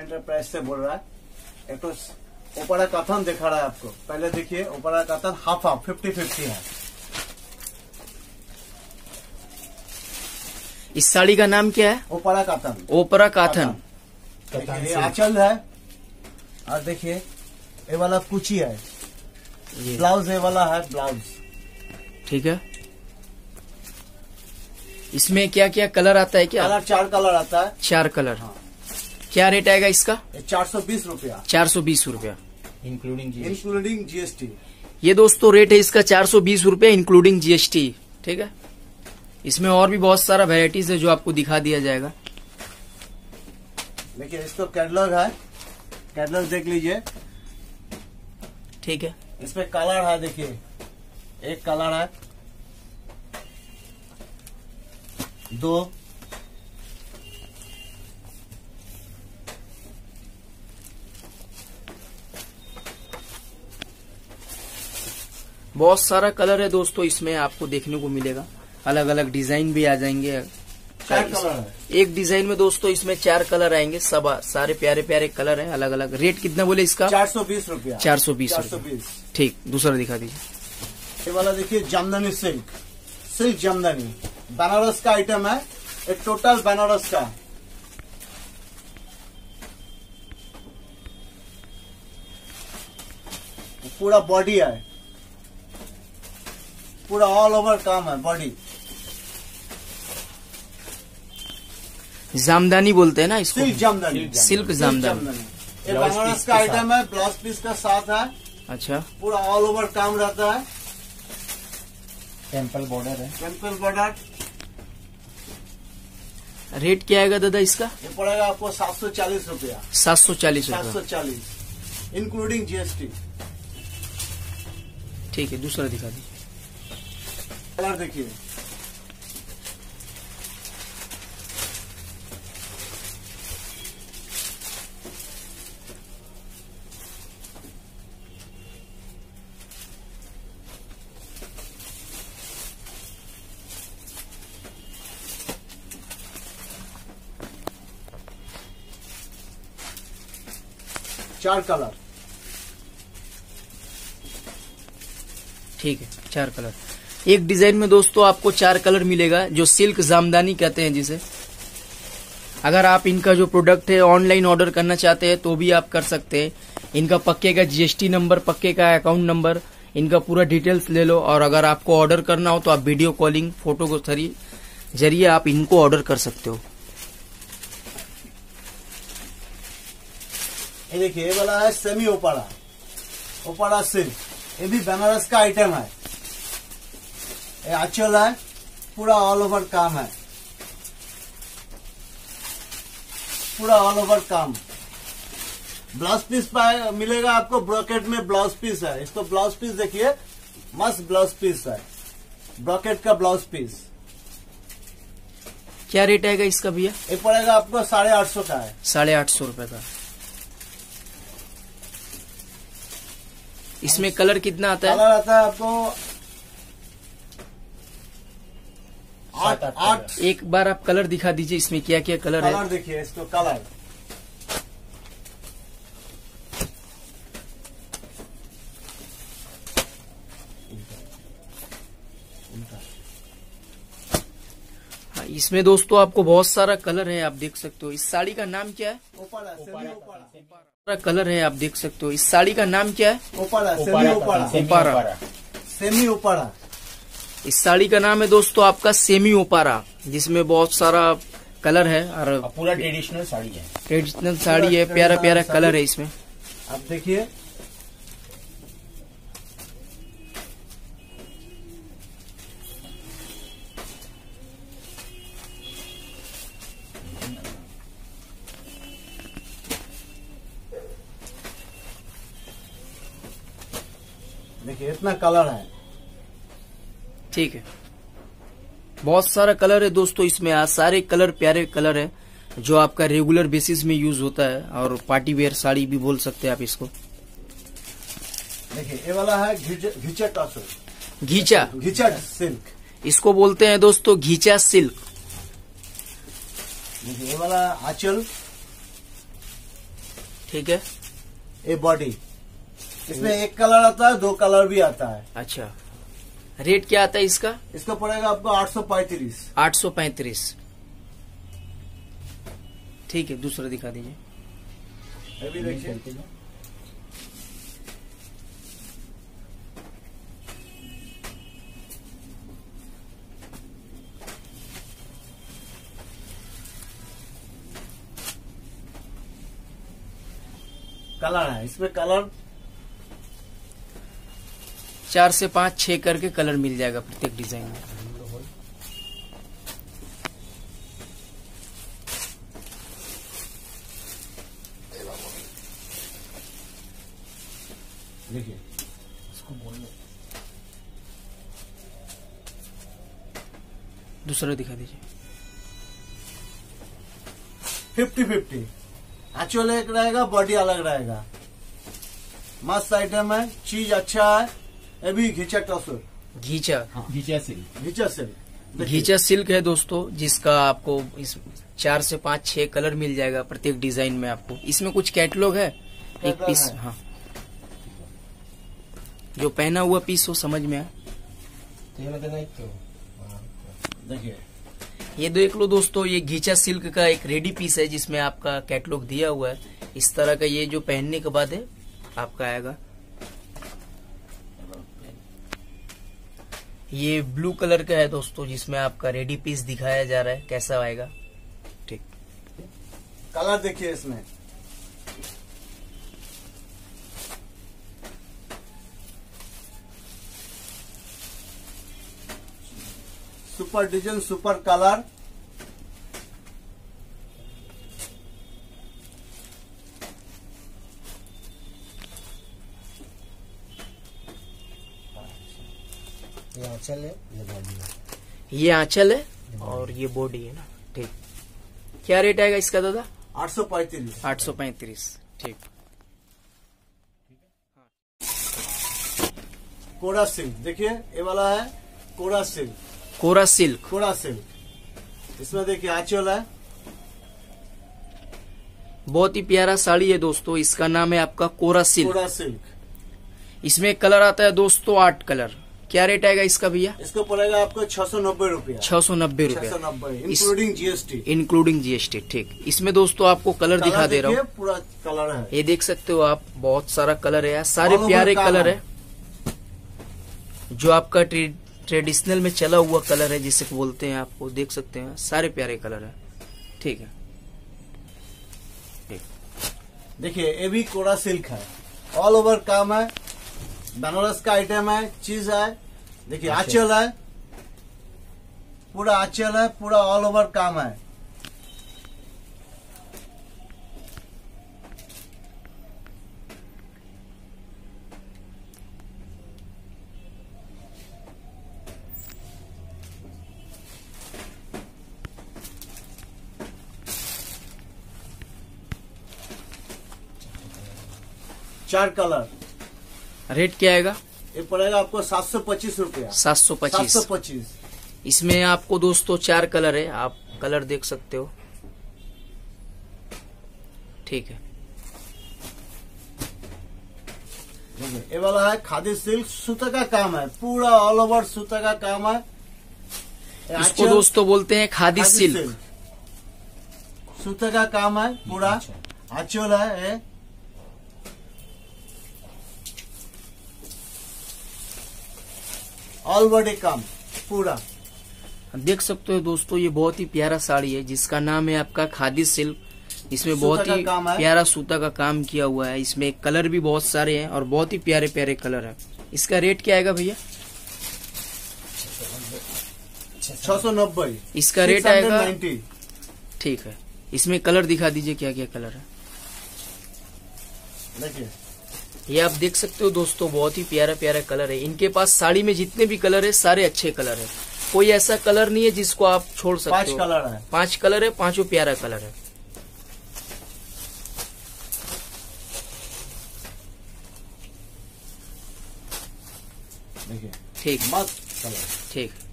Enterprise से बोल रहा है। एक तो ओपरा कथन दिखा रहा है आपको। पहले देखिए ओपरा कथन हाफ 50-50 है। इस साड़ी का नाम क्या है? ओपरा कथन। ओपरा काथन। ये आंचल है और देखिए ये वाला कुची है, ब्लाउज ये वाला है ब्लाउज। ठीक है, इसमें क्या क्या कलर आता है? क्या कलर 4 कलर आता है। 4 कलर। हाँ। क्या रेट आएगा इसका? 420 रुपया। 420 रुपया इंक्लूडिंग जीएसटी। ये दोस्तों रेट है इसका 420 रुपया इंक्लूडिंग जीएसटी। ठीक है, इसमें और भी बहुत सारा वेराइटीज है जो आपको दिखा दिया जाएगा। देखिए इसको कैटलॉग है, कैटलॉग देख लीजिए। ठीक है, इसमें कलर है, देखिए एक कलर है, 2, बहुत सारा कलर है दोस्तों इसमें आपको देखने को मिलेगा। अलग अलग डिजाइन भी आ जाएंगे। 4 कलर है। एक डिजाइन में दोस्तों इसमें 4 कलर आएंगे। सब सारे प्यारे प्यारे कलर हैं अलग अलग। रेट कितना बोले इसका? 420 रुपया। 420 रुपया। ठीक, दूसरा दिखा दीजिए। ये वाला देखिए जामदानी सिल्क, सिल्क जामदानी बनारस का आइटम है। एक टोटल बनारस का। पूरा बॉडी है, पूरा ऑल ओवर काम है बॉडी। जामदानी बोलते हैं ना इसको? सिल्क जामदानी। सिल्क जामदानी। ये बनारस का आइटम है, ब्लाउज पीस का साथ है। अच्छा, पूरा ऑल ओवर काम रहता है। टेम्पल बॉर्डर है। Temple border. रेट क्या आएगा दादा इसका? ये पड़ेगा आपको 740 रुपया। 740 रुपया। 740 इंक्लूडिंग जीएसटी। ठीक है, दूसरा दिखा दीजिए। कलर देखिए, चार कलर। ठीक है, 4 कलर। एक डिजाइन में दोस्तों आपको 4 कलर मिलेगा, जो सिल्क जामदानी कहते हैं जिसे। अगर आप इनका जो प्रोडक्ट है ऑनलाइन ऑर्डर करना चाहते हैं तो भी आप कर सकते हैं। इनका पक्के का जीएसटी नंबर, पक्के का अकाउंट नंबर, इनका पूरा डिटेल्स ले लो। और अगर आपको ऑर्डर करना हो तो आप वीडियो कॉलिंग, फोटो के जरिए आप इनको ऑर्डर कर सकते हो। ये देखिए ये वाला है सेमी ओपरा, ओपरा सिल्क। ये भी बनारस का आइटम है। ये आंचल है, पूरा ऑल ओवर काम है, पूरा ऑल ओवर काम। ब्लाउज पीस मिलेगा आपको, ब्रॉकेट में ब्लाउज पीस है। इसको ब्लाउज पीस देखिए, मस्त ब्लाउज पीस है, ब्रॉकेट का ब्लाउज पीस। क्या रेट आएगा इसका भैया? ये पड़ेगा आपको 850 का है। 850 रुपए का। इसमें कलर कितना आता है? कलर आता है आपको 8। एक बार आप कलर दिखा दीजिए, इसमें क्या क्या कलर है? कलर देखिए, इसको कलर हाँ, इसमें दोस्तों आपको बहुत सारा कलर है, आप देख सकते हो। इस साड़ी का नाम क्या है? ओपरा, सेमी ओपरा। कलर है, आप देख सकते हो। इस साड़ी का नाम क्या है? ओपरा, सेमी ओपरा। ओपारा। सेमी ओपरा। इस साड़ी का नाम है दोस्तों आपका सेमी ओपारा, जिसमें बहुत सारा कलर है और पूरा ट्रेडिशनल साड़ी है। ट्रेडिशनल साड़ी है, प्यारा प्यारा कलर है इसमें। आप देखिए देखिए इतना कलर है। ठीक है, बहुत सारा कलर है दोस्तों इसमें। आज सारे कलर प्यारे कलर है जो आपका रेगुलर बेसिस में यूज होता है, और पार्टी वेयर साड़ी भी बोल सकते हैं आप इसको। देखिए ये वाला है घीचा का सिल्क। घीचा सिल्क इसको बोलते हैं दोस्तों, घीचा सिल्क। देखिए ये वाला आंचल, ठीक है। ये बॉडी, इसमें एक कलर आता है, 2 कलर भी आता है। अच्छा, रेट क्या आता है इसका? इसका पड़ेगा आपको 835। 835। ठीक है, दूसरा दिखा दीजिए। ये भी देखिए, कलर है इसमें, कलर 4 से 5 6 करके कलर मिल जाएगा प्रत्येक डिजाइन में। देखिए, इसको बोलने दूसरा दिखा दीजिए। 50-50, एक्चुअल एक रहेगा, बॉडी अलग रहेगा। मस्त आइटम है, चीज अच्छा है। ये भी घीचा टसर, घीचा, घीचा सिल्क, घीचा सिल्क है दोस्तों, जिसका आपको इस 4 से 5 6 कलर मिल जाएगा प्रत्येक डिजाइन में आपको। इसमें कुछ कैटलॉग है, एक पीस है। हाँ, जो पहना हुआ पीस हो समझ में आए। देखिए, ये देख लो दोस्तों, ये घीचा सिल्क का एक रेडी पीस है जिसमें आपका कैटलॉग दिया हुआ है। इस तरह का ये जो पहनने के बाद है आपका आएगा। ये ब्लू कलर का है दोस्तों, जिसमें आपका रेडी पीस दिखाया जा रहा है कैसा आएगा। ठीक, कलर देखिए इसमें, सुपर डिजाइन, सुपर कलर। ये आंचल है, ये बॉडी है। ये आंचल है और ये बॉडी है ना। ठीक, क्या रेट आएगा इसका दादा? 835। 835। ठीक, कोरा सिल्क देखिए, ये वाला है kora silk. Kora silk, kora silk, इसमें देखिए आंचल है। बहुत ही प्यारा साड़ी है दोस्तों, इसका नाम है आपका कोरा सिल्क। कोरा सिल्क, इसमें कलर आता है दोस्तों 8 कलर। क्या रेट आएगा इसका भैया? इसको पड़ेगा आपको 690 रुपया। 690 रुपया 690 इंक्लूडिंग जीएसटी। Including GST. ठीक, इसमें दोस्तों आपको कलर दिखा दे रहा हूँ, पूरा कलर है। ये देख सकते हो आप, बहुत सारा कलर है, सारे All over प्यारे काम कलर है। है। जो आपका ट्रेडिशनल में चला हुआ कलर है जिसे बोलते हैं, आपको देख सकते हैं सारे प्यारे कलर है। ठीक है, देखिए ये भी कोरा सिल्क है, ऑल ओवर काम है, बनारस का आइटम है, चीज है। देखिए आंचल है, पूरा आंचल है, पूरा ऑल ओवर काम है। चार कलर। रेट क्या आएगा? ये पड़ेगा आपको 725 रुपया। 725। 725। इसमें आपको दोस्तों 4 कलर है, आप कलर देख सकते हो। ठीक है, ये वाला है खादी सिल्क, सूता का काम है, पूरा ऑल ओवर सूता का काम है। इसको दोस्तों बोलते हैं खादी सिल्क। सूता का काम है, पूरा आंचल है ये। ऑल बॉडी काम पूरा देख सकते हो दोस्तों, ये बहुत ही प्यारा साड़ी है जिसका नाम है आपका खादी सिल्क। इसमें बहुत ही प्यारा सूता का काम किया हुआ है। इसमें कलर भी बहुत सारे हैं और बहुत ही प्यारे प्यारे कलर है। इसका रेट क्या आएगा भैया? 690। इसका रेट आएगा 690। ठीक है, इसमें कलर दिखा दीजिए, क्या क्या कलर है। देखिए ये आप देख सकते हो दोस्तों, बहुत ही प्यारा प्यारा कलर है। इनके पास साड़ी में जितने भी कलर है सारे अच्छे कलर है, कोई ऐसा कलर नहीं है जिसको आप छोड़ सकते हो। 5 कलर है, 5 कलर है, 5 प्यारा कलर है। देखिए ठीक, मस्त कलर। ठीक।